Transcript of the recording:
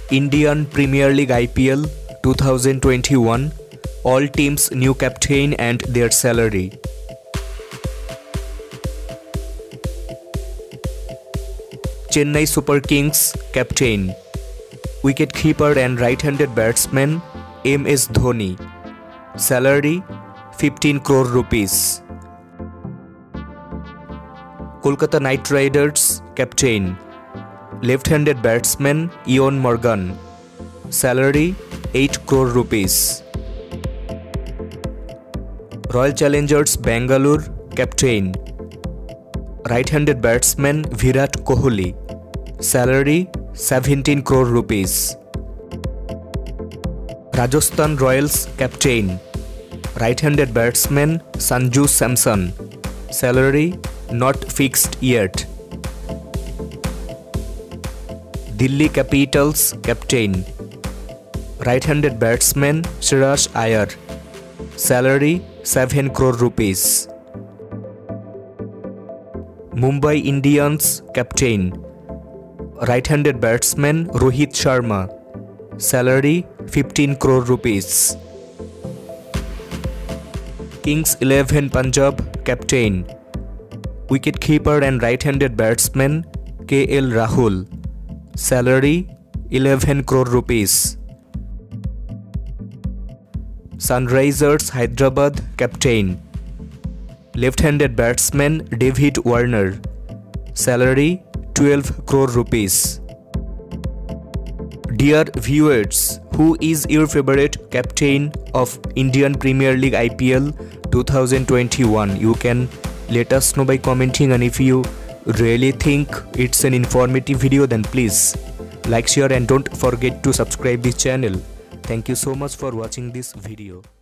Indian Premier League IPL 2021. All teams' new captain and their salary. Chennai Super Kings captain, wicket-keeper and right-handed batsman MS Dhoni. Salary 15 crore rupees. Kolkata Knight Riders captain, left-handed batsman Eoin Morgan. Salary 8 crore rupees. Royal Challengers Bangalore captain, right-handed batsman Virat Kohli. Salary 17 crore rupees. Rajasthan Royals captain, right-handed batsman Sanju Samson. Salary not fixed yet. Delhi Capitals captain, right-handed batsman Shreyas Iyer. Salary 7 crore rupees. Mumbai Indians captain, right-handed batsman Rohit Sharma. Salary 15 crore rupees. Kings 11 Punjab captain, wicket-keeper and right-handed batsman KL Rahul. Salary 11 crore rupees. Sunrisers Hyderabad captain, left-handed batsman David Warner. Salary 12 crore rupees. Dear viewers, who is your favorite captain of Indian Premier League IPL 2021? You can let us know by commenting, and if you really think it's an informative video, then please like, share and don't forget to subscribe this channel. Thank you so much for watching this video.